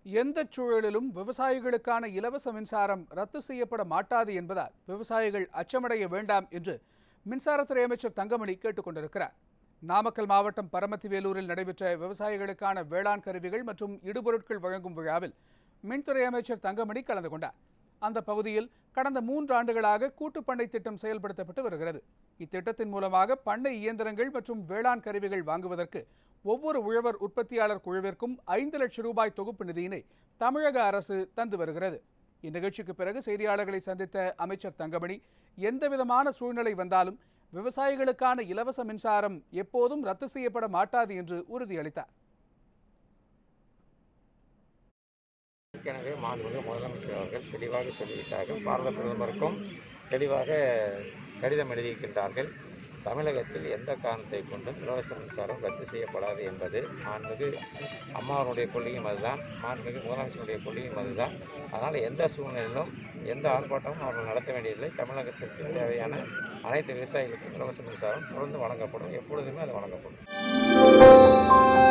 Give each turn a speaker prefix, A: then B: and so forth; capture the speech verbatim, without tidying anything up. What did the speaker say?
A: எந்த சூழலிலும் விவசாயிகளுக்கான இலவச மின்சாரம் ரத்து செய்யப்பட மாட்டாது என்பதால் விவசாயிகள் அச்சமடைய வேண்டாம் என்று மின்சாரத்துறை அமைச்சர் தங்கமணி கேட்டுக் கொண்டிருக்கிறார். நாமக்கல் மாவட்டம் பரமத்திவேலூரில் நடைபெற்ற விவசாயிகளுக்கான வேளாண் கருவிகள் மற்றும் இடுபொருட்கள் வழங்கும் விழாவில் மின்துறை அமைச்சர் தங்கமணி கலந்து கொண்டார். அந்த பகுதியில் கடந்த மூன்று ஆண்டுகளாக கூட்டுப்பண்ணை திட்டம் செயல்படுத்தப்பட்டு வருகிறது. இத்திட்டத்தின் மூலமாக பண்ணை இயந்திரங்கள் மற்றும் வேளாண் கருவிகள் வாங்குவதற்கு ஒவ்வொரு உழவர் உற்பத்தியாளர் குழுவிற்கும் ஐந்து லட்சம் ரூபாய் தொகுப்பு நிதியினை தமிழக அரசு தந்து வருகிறது. இந்நிகழ்ச்சிக்கு பிறகு செய்தியாளர்களை சந்தித்த அமைச்சர் தங்கமணி, எந்தவிதமான சூழ்நிலை வந்தாலும் விவசாயிகளுக்கான இலவச மின்சாரம் எப்போதும் ரத்து செய்யப்பட மாட்டாது என்று உறுதியளித்தார்.
B: ஏற்கனவே மாண்புமிகு முதலமைச்சர் அவர்கள் தெளிவாக சொல்லிவிட்டார்கள். பாரத பிரதமருக்கும் தெளிவாக கடிதம் எழுதியிருக்கின்றார்கள். தமிழகத்தில் எந்த காரணத்தை கொண்டும் இலவச மின்சாரம் ரத்து செய்யப்படாது என்பது மாண்புமிகு அம்மாவனுடைய கொள்கையும் அதுதான், மாண்புமிகு முதலமைச்சருடைய கொள்கையும் அதுதான். அதனால் எந்த சூழ்நிலையிலும் எந்த ஆர்ப்பாட்டமும் அவர்கள் நடத்த வேண்டியதில்லை. தமிழகத்திற்கு தேவையான அனைத்து விவசாயிகளுக்கும் இலவச மின்சாரம் தொடர்ந்து வழங்கப்படும். எப்பொழுதுமே அது வழங்கப்படும்.